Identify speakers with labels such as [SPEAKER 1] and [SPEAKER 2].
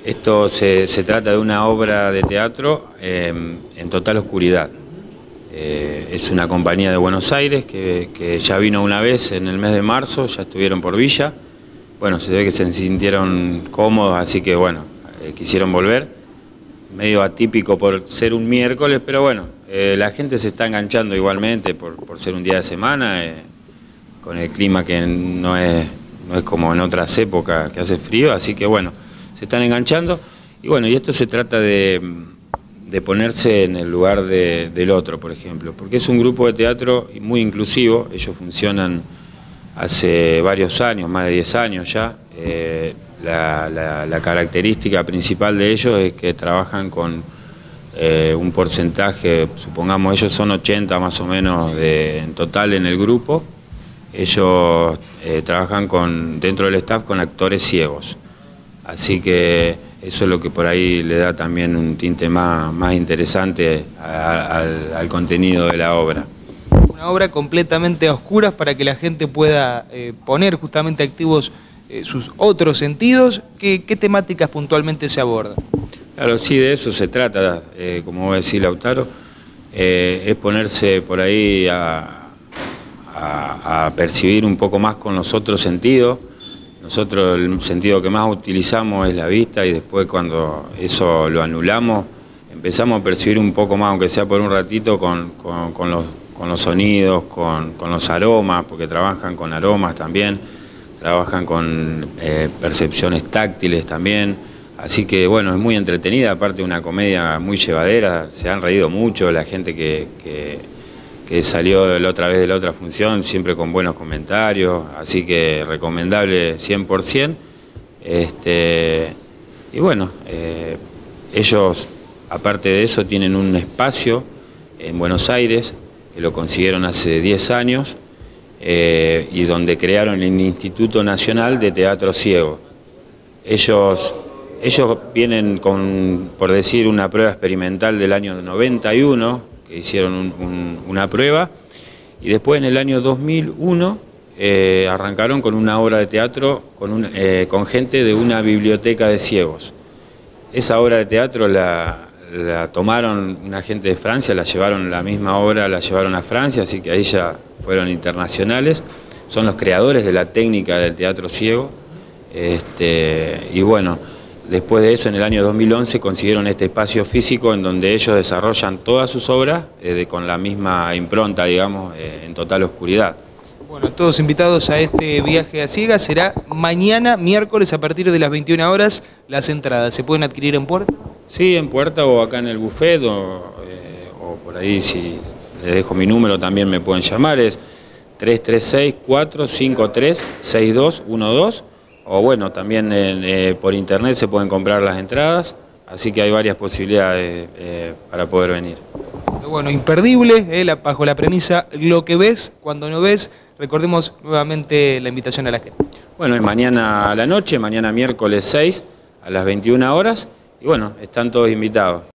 [SPEAKER 1] Esto se trata de una obra de teatro en total oscuridad. Es una compañía de Buenos Aires que ya vino una vez en el mes de marzo, ya estuvieron por Villa. Bueno, se ve que se sintieron cómodos, así que bueno, quisieron volver. Medio atípico por ser un miércoles, pero bueno, la gente se está enganchando igualmente por ser un día de semana, con el clima que no es como en otras épocas que hace frío, así que bueno, se están enganchando. Y bueno, y esto se trata de ponerse en el lugar del otro, por ejemplo, porque es un grupo de teatro muy inclusivo. Ellos funcionan hace varios años, más de 10 años ya. La característica principal de ellos es que trabajan con un porcentaje, supongamos ellos son 80 más o menos en total en el grupo. Ellos trabajan dentro del staff con actores ciegos, así que eso es lo que por ahí le da también un tinte más interesante al contenido de la obra.
[SPEAKER 2] Una obra completamente a oscuras para que la gente pueda poner justamente activos sus otros sentidos. ¿Qué temáticas puntualmente se abordan?
[SPEAKER 1] Claro, sí, de eso se trata, como va a decir Lautaro, es ponerse por ahí a percibir un poco más con los otros sentidos. Nosotros el sentido que más utilizamos es la vista, y después cuando eso lo anulamos empezamos a percibir un poco más, aunque sea por un ratito, con los sonidos, con los aromas, porque trabajan con aromas también, trabajan con percepciones táctiles también. Así que bueno, es muy entretenida, aparte de una comedia muy llevadera. Se han reído mucho la gente que salió la otra vez de la otra función, siempre con buenos comentarios, así que recomendable 100%. Y bueno, ellos, aparte de eso, tienen un espacio en Buenos Aires, que lo consiguieron hace 10 años, y donde crearon el Instituto Nacional de Teatro Ciego. Ellos vienen con, por decir, una prueba experimental del año 91, que hicieron una prueba, y después en el año 2001 arrancaron con una obra de teatro con gente de una biblioteca de ciegos. Esa obra de teatro la tomaron una gente de Francia, la misma obra la llevaron a Francia, así que ahí ya fueron internacionales. Son los creadores de la técnica del teatro ciego, y bueno, después de eso, en el año 2011, consiguieron este espacio físico en donde ellos desarrollan todas sus obras con la misma impronta, digamos, en total oscuridad.
[SPEAKER 2] Bueno, todos invitados a este viaje a ciegas. Será mañana, miércoles, a partir de las 21 horas, las entradas. ¿Se pueden adquirir en puerta?
[SPEAKER 1] Sí, en puerta o acá en el buffet, o por ahí, si les dejo mi número, también me pueden llamar. Es 336-453-6212. O bueno, también por internet se pueden comprar las entradas, así que hay varias posibilidades para poder venir.
[SPEAKER 2] Bueno, imperdible, bajo la premisa lo que ves cuando no ves. Recordemos nuevamente la invitación a la gente.
[SPEAKER 1] Bueno, es mañana a la noche, mañana miércoles 6 a las 21 horas, y bueno, están todos invitados.